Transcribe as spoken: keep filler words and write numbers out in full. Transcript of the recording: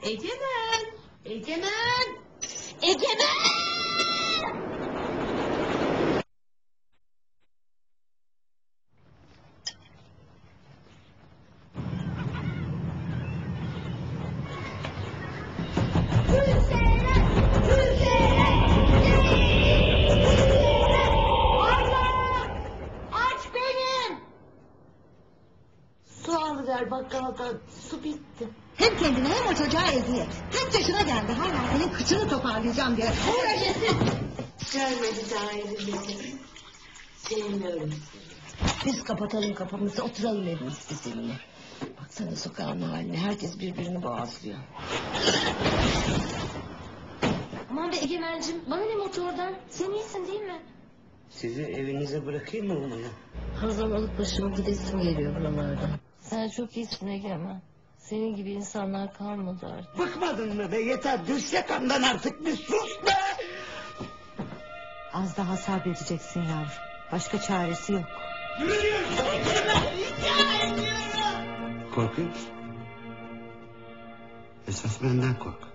Egemen! Egemen! Egemen! Bakkaldan su bitti. Hem kendine hem o çocuğa eziyet. Kaç yaşına geldi hala senin kıçını toparlayacağım diye. Uğraşasın. Görmedi daha evimizi. Sevmiyorum seni. Biz kapatalım kapımızı, oturalım evimizde seninle. Baksana sokağın haline, herkes birbirini boğazlıyor. Aman be Egemen'cim, bana ne motordan? Sen iyisin değil mi? Sizi evinize bırakayım mı bunu? Hazal alıp başımı gidesim geliyor buralardan. Sen çok iyisin Egemen. Senin gibi insanlar kalmadı artık. Bıkmadın mı be, yeter, düş yakamdan artık, bir sus be! Az daha sabredeceksin yavrum. Başka çaresi yok. Korkuyor musun? Esas benden kork.